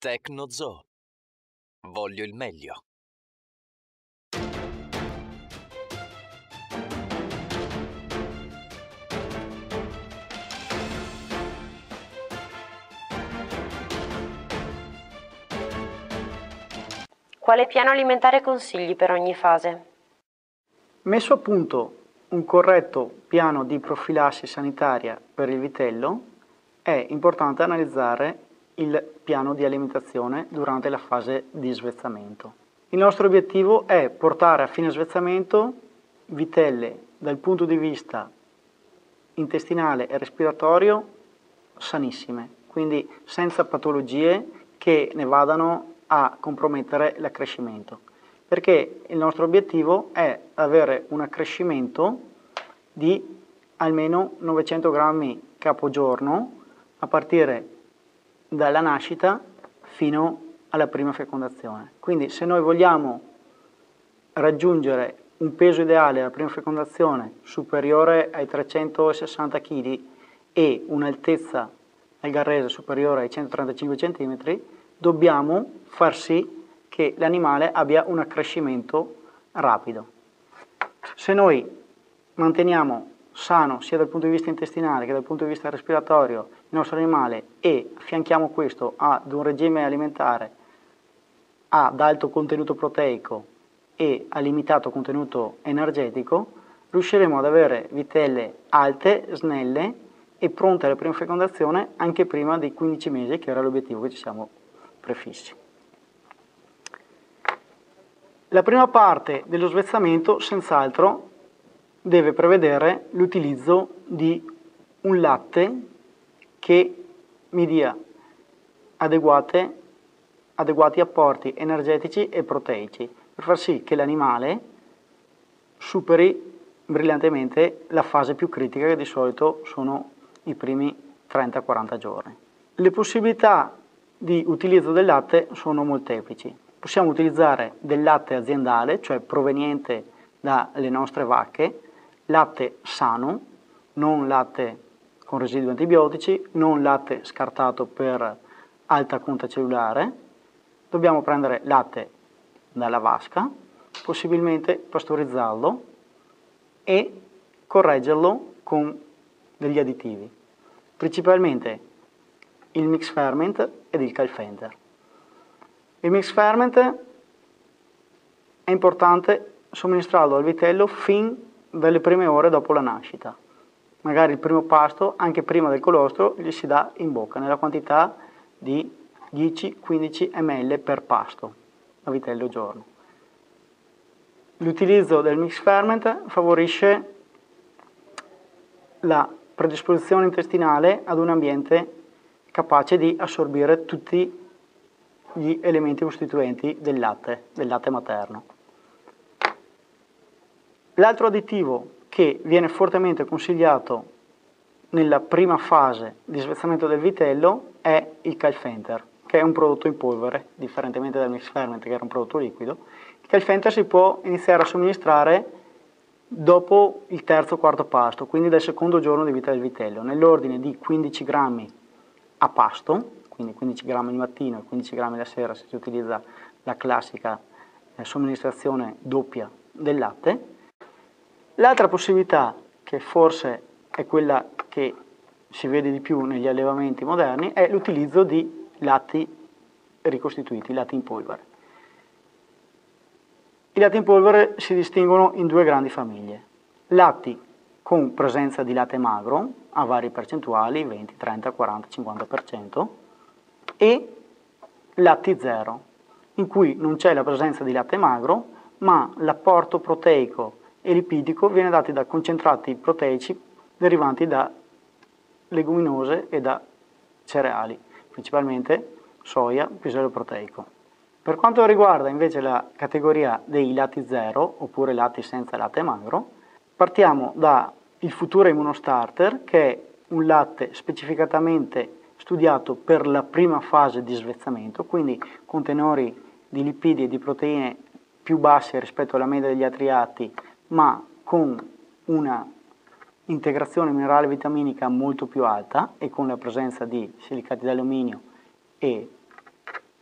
Tecnozoo. Voglio il meglio. Quale piano alimentare consigli per ogni fase? Messo a punto un corretto piano di profilassi sanitaria per il vitello, è importante analizzare il piano di alimentazione durante la fase di svezzamento. Il nostro obiettivo è portare a fine svezzamento vitelle dal punto di vista intestinale e respiratorio sanissime, quindi senza patologie che ne vadano a compromettere l'accrescimento, perché il nostro obiettivo è avere un accrescimento di almeno 900 grammi capogiorno a partire dalla nascita fino alla prima fecondazione. Quindi se noi vogliamo raggiungere un peso ideale alla prima fecondazione superiore ai 360 kg e un'altezza al garrese superiore ai 135 cm, dobbiamo far sì che l'animale abbia un accrescimento rapido. Se noi manteniamo sano sia dal punto di vista intestinale che dal punto di vista respiratorio il nostro animale e affianchiamo questo ad un regime alimentare ad alto contenuto proteico e a limitato contenuto energetico, riusciremo ad avere vitelle alte, snelle e pronte alla prima fecondazione anche prima dei 15 mesi, che era l'obiettivo che ci siamo prefissi. La prima parte dello svezzamento senz'altro deve prevedere l'utilizzo di un latte che mi dia adeguati apporti energetici e proteici per far sì che l'animale superi brillantemente la fase più critica, che di solito sono i primi 30-40 giorni. Le possibilità di utilizzo del latte sono molteplici. Possiamo utilizzare del latte aziendale, cioè proveniente dalle nostre vacche, latte sano, non latte con residui antibiotici, non latte scartato per alta conta cellulare. Dobbiamo prendere latte dalla vasca, possibilmente pastorizzarlo e correggerlo con degli additivi, principalmente il mix ferment ed il calfenter. Il mix ferment è importante somministrarlo al vitello fin dalle prime ore dopo la nascita. Magari il primo pasto, anche prima del colostro, gli si dà in bocca nella quantità di 10-15 ml per pasto a vitello giorno. L'utilizzo del mix ferment favorisce la predisposizione intestinale ad un ambiente capace di assorbire tutti gli elementi costituenti del latte materno. L'altro additivo che viene fortemente consigliato nella prima fase di svezzamento del vitello è il calfenter, che è un prodotto in polvere, differentemente dal mix ferment, che era un prodotto liquido. Il calfenter si può iniziare a somministrare dopo il terzo o quarto pasto, quindi dal secondo giorno di vita del vitello, nell'ordine di 15 grammi a pasto, quindi 15 grammi di mattino e 15 grammi la sera se si utilizza la classica somministrazione doppia del latte. L'altra possibilità, che forse è quella che si vede di più negli allevamenti moderni, è l'utilizzo di latti ricostituiti, latti in polvere. I latti in polvere si distinguono in due grandi famiglie: latti con presenza di latte magro a varie percentuali, 20, 30, 40, 50%, e latti zero, in cui non c'è la presenza di latte magro, ma l'apporto proteico e lipidico viene dato da concentrati proteici derivanti da leguminose e da cereali, principalmente soia, pisello proteico. Per quanto riguarda invece la categoria dei latti zero, oppure latti senza latte magro, partiamo dal Futura Immunostarter, che è un latte specificatamente studiato per la prima fase di svezzamento, quindi con tenori di lipidi e di proteine più bassi rispetto alla media degli altri latti, ma con una integrazione minerale vitaminica molto più alta e con la presenza di silicati d'alluminio e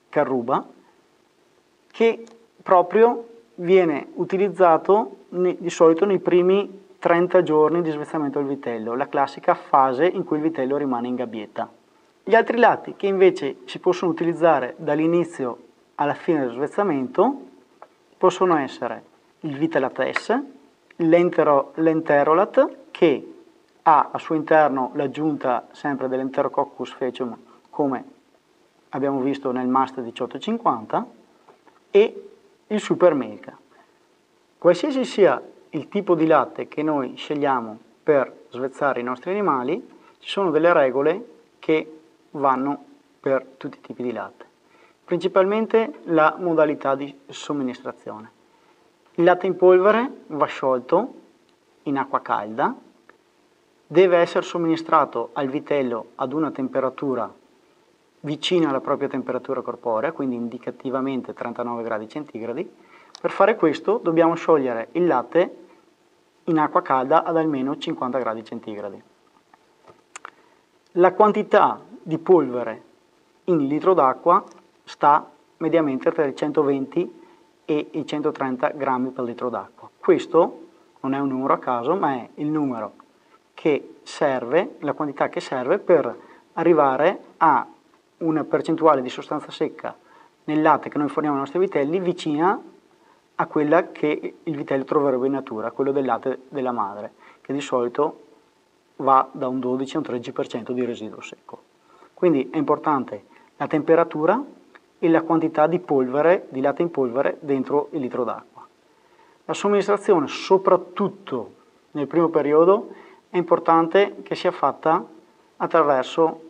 Carruba, che proprio viene utilizzato di solito nei primi 30 giorni di svezzamento del vitello, la classica fase in cui il vitello rimane in gabbietta. Gli altri latte che invece si possono utilizzare dall'inizio alla fine dello svezzamento possono essere il Vitalates, l'Enterolat, che ha al suo interno l'aggiunta sempre dell'Enterococcus faecium, come abbiamo visto nel Master 1850, e il Super Milk. Qualsiasi sia il tipo di latte che noi scegliamo per svezzare i nostri animali, ci sono delle regole che vanno per tutti i tipi di latte. Principalmente la modalità di somministrazione. Il latte in polvere va sciolto in acqua calda, deve essere somministrato al vitello ad una temperatura vicina alla propria temperatura corporea, quindi indicativamente 39 gradi centigradi. Per fare questo dobbiamo sciogliere il latte in acqua calda ad almeno 50 gradi centigradi. La quantità di polvere in litro d'acqua sta mediamente tra i 120 e i 130 grammi per litro d'acqua. Questo non è un numero a caso, ma è il numero che serve, la quantità che serve per arrivare a una percentuale di sostanza secca nel latte che noi forniamo ai nostri vitelli vicina a quella che il vitello troverebbe in natura, quello del latte della madre, che di solito va da un 12 a un 13% di residuo secco. Quindi è importante la temperatura e la quantità di polvere, di latte in polvere dentro il litro d'acqua. La somministrazione, soprattutto nel primo periodo, è importante che sia fatta attraverso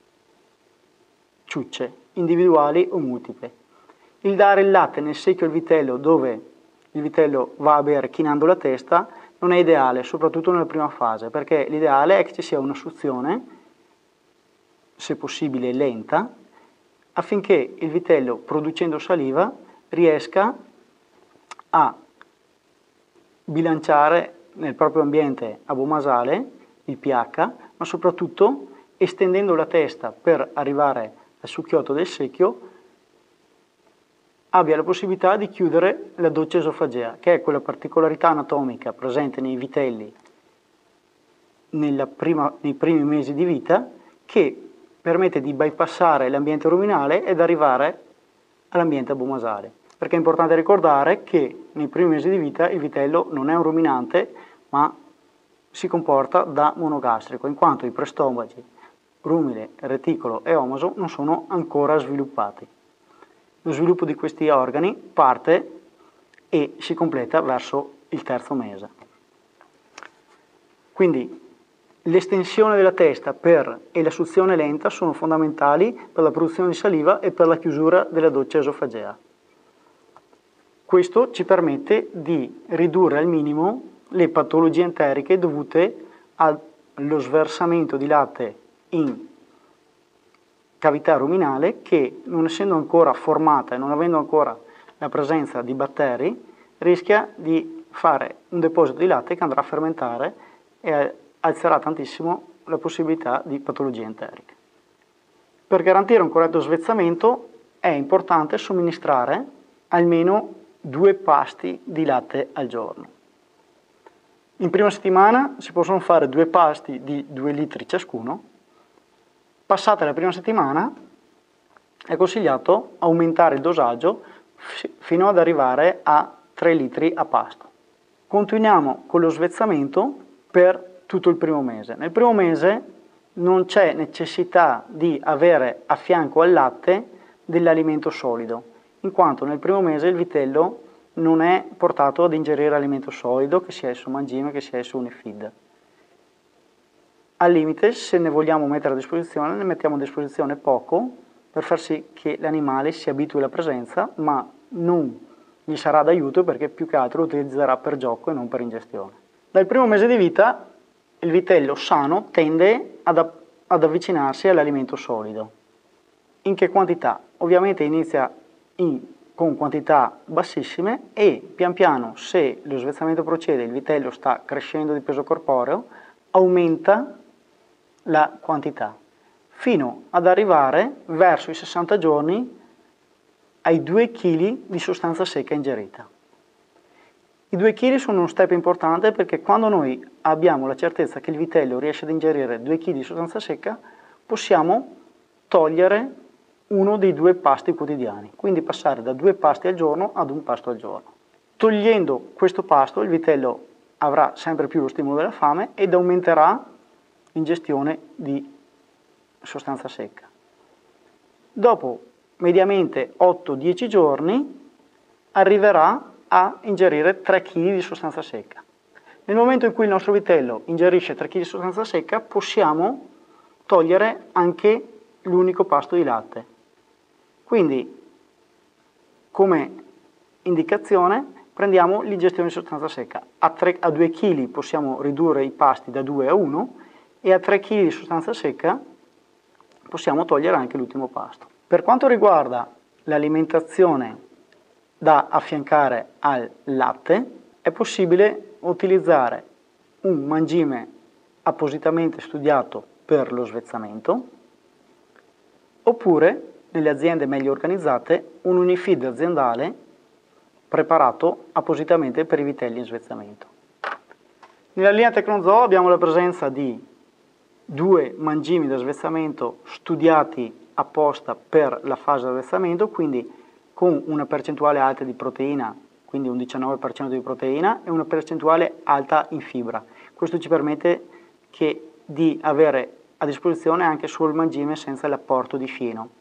ciucce individuali o multiple. Il dare il latte nel secchio al vitello dove il vitello va a bere chinando la testa non è ideale, soprattutto nella prima fase, perché l'ideale è che ci sia una suzione, se possibile lenta, affinché il vitello, producendo saliva, riesca a bilanciare nel proprio ambiente abomasale il pH, ma soprattutto estendendo la testa per arrivare al succhiotto del secchio, abbia la possibilità di chiudere la doccia esofagea, che è quella particolarità anatomica presente nei vitelli nei primi mesi di vita, che permette di bypassare l'ambiente ruminale ed arrivare all'ambiente abomasale. Perché è importante ricordare che nei primi mesi di vita il vitello non è un ruminante, ma si comporta da monogastrico, in quanto i prestomaci, rumile, reticolo e omaso non sono ancora sviluppati. Lo sviluppo di questi organi parte e si completa verso il terzo mese. Quindi l'estensione della testa e la suzione lenta sono fondamentali per la produzione di saliva e per la chiusura della doccia esofagea. Questo ci permette di ridurre al minimo le patologie enteriche dovute allo sversamento di latte in cavità ruminale che, non essendo ancora formata e non avendo ancora la presenza di batteri, rischia di fare un deposito di latte che andrà a fermentare e alzerà tantissimo la possibilità di patologie enteriche. Per garantire un corretto svezzamento è importante somministrare almeno 2 pasti di latte al giorno. In prima settimana si possono fare 2 pasti di 2 litri ciascuno. Passata la prima settimana è consigliato aumentare il dosaggio fino ad arrivare a 3 litri a pasto. Continuiamo con lo svezzamento per tutto il primo mese. Nel primo mese non c'è necessità di avere a fianco al latte dell'alimento solido, in quanto nel primo mese il vitello non è portato ad ingerire alimento solido, che sia esso mangime, che sia esso unifeed. Al limite, se ne vogliamo mettere a disposizione, ne mettiamo a disposizione poco per far sì che l'animale si abitui alla presenza, ma non gli sarà d'aiuto perché più che altro lo utilizzerà per gioco e non per ingestione. Dal primo mese di vita il vitello sano tende ad avvicinarsi all'alimento solido. In che quantità? Ovviamente inizia con quantità bassissime e pian piano, se lo svezzamento procede, il vitello sta crescendo di peso corporeo, aumenta la quantità, fino ad arrivare verso i 60 giorni ai 2 kg di sostanza secca ingerita. I 2 kg sono uno step importante perché quando noi abbiamo la certezza che il vitello riesce ad ingerire 2 kg di sostanza secca, possiamo togliere uno dei 2 pasti quotidiani, quindi passare da 2 pasti al giorno ad 1 pasto al giorno. Togliendo questo pasto, il vitello avrà sempre più lo stimolo della fame ed aumenterà l'ingestione di sostanza secca. Dopo mediamente 8-10 giorni arriverà a ingerire 3 kg di sostanza secca. Nel momento in cui il nostro vitello ingerisce 3 kg di sostanza secca, possiamo togliere anche l'unico pasto di latte. Quindi, come indicazione, prendiamo l'ingestione di sostanza secca. A 2 kg possiamo ridurre i pasti da 2 a 1 e a 3 kg di sostanza secca possiamo togliere anche l'ultimo pasto. Per quanto riguarda l'alimentazione da affiancare al latte, è possibile utilizzare un mangime appositamente studiato per lo svezzamento, oppure, nelle aziende meglio organizzate, un unifeed aziendale preparato appositamente per i vitelli in svezzamento. Nella linea Tecnozoo abbiamo la presenza di 2 mangimi da svezzamento studiati apposta per la fase di svezzamento, quindi con una percentuale alta di proteina, quindi un 19% di proteina e una percentuale alta in fibra. Questo ci permette di avere a disposizione anche solo il mangime senza l'apporto di fieno.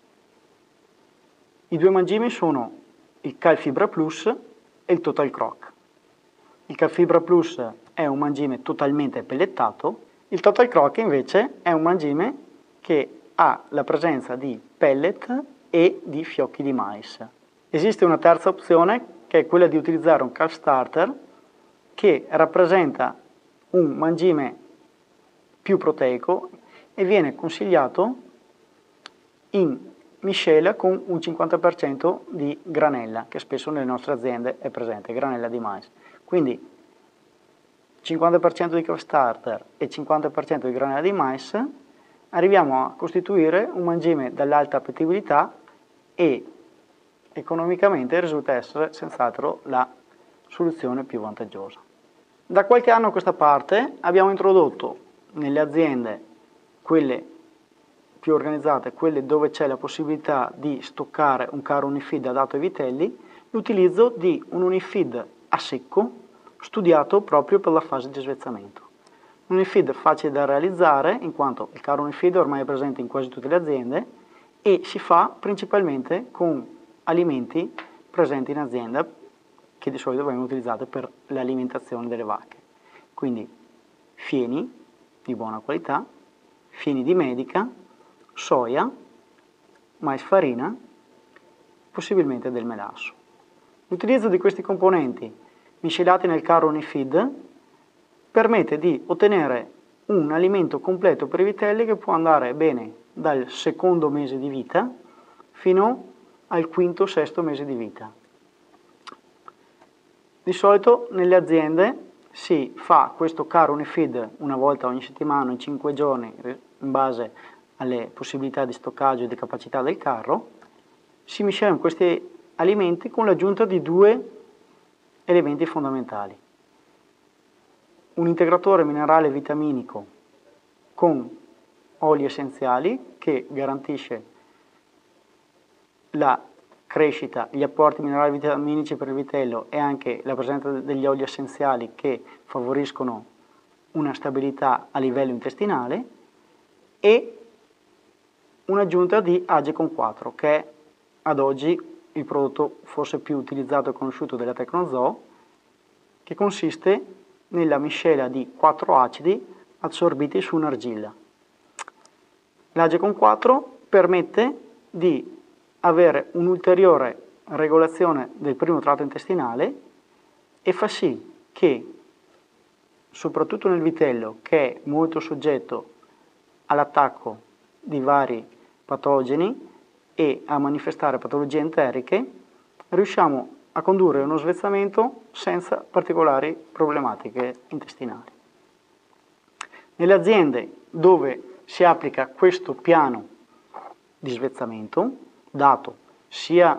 I 2 mangimi sono il Calfibra Plus e il Total Croc. Il Calfibra Plus è un mangime totalmente pellettato, il Total Croc invece è un mangime che ha la presenza di pellet e di fiocchi di mais. Esiste una terza opzione che è quella di utilizzare un calf starter che rappresenta un mangime più proteico e viene consigliato in miscela con un 50% di granella, che spesso nelle nostre aziende è presente, granella di mais. Quindi 50% di calf starter e 50% di granella di mais, arriviamo a costituire un mangime dall'alta appetibilità e economicamente risulta essere senz'altro la soluzione più vantaggiosa. Da qualche anno a questa parte abbiamo introdotto nelle aziende, quelle più organizzate, quelle dove c'è la possibilità di stoccare un caro unifeed adatto ai vitelli, l'utilizzo di un unifeed a secco studiato proprio per la fase di svezzamento. Un unifeed facile da realizzare in quanto il caro unifeed ormai è presente in quasi tutte le aziende e si fa principalmente con alimenti presenti in azienda che di solito vengono utilizzati per l'alimentazione delle vacche. Quindi fieni di buona qualità, fieni di medica, soia, mais farina, possibilmente del melasso. L'utilizzo di questi componenti miscelati nel caro unifeed permette di ottenere un alimento completo per i vitelli che può andare bene dal secondo mese di vita fino al quinto, sesto mese di vita. Di solito nelle aziende si fa questo caro unifeed una volta ogni settimana, in 5 giorni, in base alle possibilità di stoccaggio e di capacità del carro. Si miscelano questi alimenti con l'aggiunta di 2 elementi fondamentali. Un integratore minerale vitaminico con oli essenziali che garantisce la crescita, gli apporti minerali vitaminici per il vitello e anche la presenza degli oli essenziali che favoriscono una stabilità a livello intestinale, e un'aggiunta di Agecon 4 che è ad oggi il prodotto forse più utilizzato e conosciuto della Tecnozoo, che consiste nella miscela di 4 acidi assorbiti su un'argilla. L'Agecon 4 permette di avere un'ulteriore regolazione del primo tratto intestinale e fa sì che, soprattutto nel vitello, che è molto soggetto all'attacco di vari patogeni e a manifestare patologie enteriche, riusciamo a condurre uno svezzamento senza particolari problematiche intestinali. Nelle aziende dove si applica questo piano di svezzamento, dato sia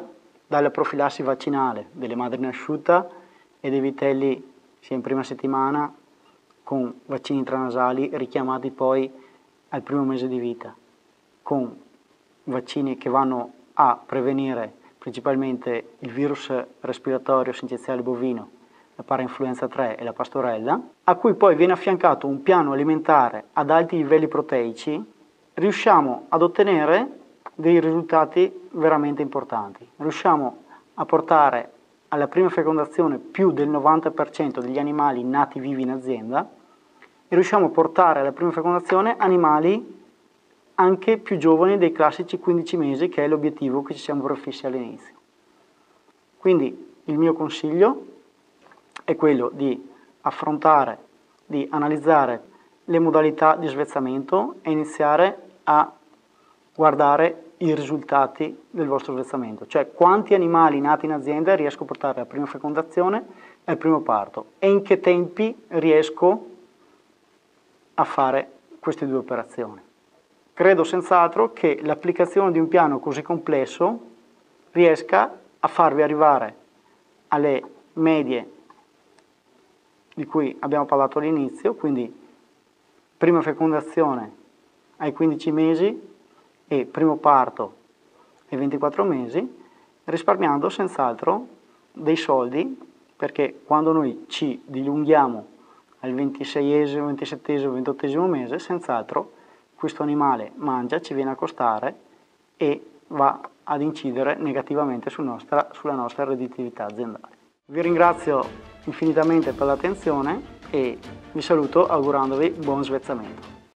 dalla profilassi vaccinale delle madri nasciute e dei vitelli sia in prima settimana con vaccini intranasali richiamati poi al primo mese di vita, con vaccini che vanno a prevenire principalmente il virus respiratorio sinciciale bovino, la parainfluenza 3 e la pastorella, a cui poi viene affiancato un piano alimentare ad alti livelli proteici, riusciamo ad ottenere dei risultati veramente importanti. Riusciamo a portare alla prima fecondazione più del 90% degli animali nati vivi in azienda e riusciamo a portare alla prima fecondazione animali anche più giovani dei classici 15 mesi, che è l'obiettivo che ci siamo prefissi all'inizio. Quindi il mio consiglio è quello di affrontare, di analizzare le modalità di svezzamento e iniziare a guardare i risultati del vostro svezzamento, cioè quanti animali nati in azienda riesco a portare alla prima fecondazione e al primo parto e in che tempi riesco a fare queste due operazioni. Credo senz'altro che l'applicazione di un piano così complesso riesca a farvi arrivare alle medie di cui abbiamo parlato all'inizio, quindi prima fecondazione ai 15 mesi e primo parto ai 24 mesi, risparmiando senz'altro dei soldi, perché quando noi ci dilunghiamo al 26esimo, 27esimo, 28esimo mese, senz'altro questo animale mangia, ci viene a costare e va ad incidere negativamente sulla nostra redditività aziendale. Vi ringrazio infinitamente per l'attenzione e vi saluto augurandovi buon svezzamento.